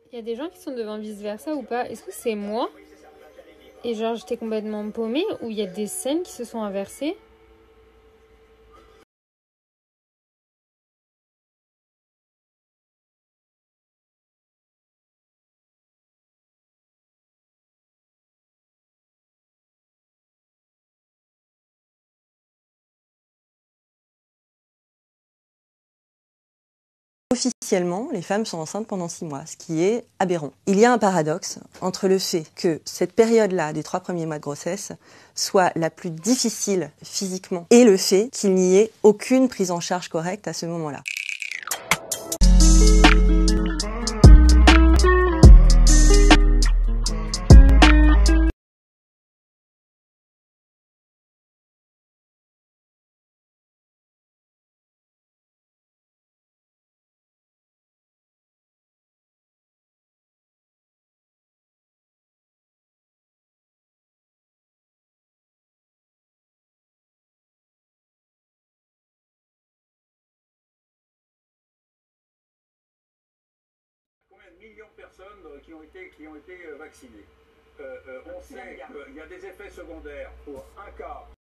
Il y a des gens qui sont devant vice-versa ou pas? Est-ce que c'est moi? Et genre, j'étais complètement paumée ou il y a des scènes qui se sont inversées? Officiellement, les femmes sont enceintes pendant 6 mois, ce qui est aberrant. Il y a un paradoxe entre le fait que cette période-là, des 3 premiers mois de grossesse, soit la plus difficile physiquement, et le fait qu'il n'y ait aucune prise en charge correcte à ce moment-là. Combien de millions de personnes qui ont été vaccinées? On sait qu'il y a des effets secondaires pour un cas.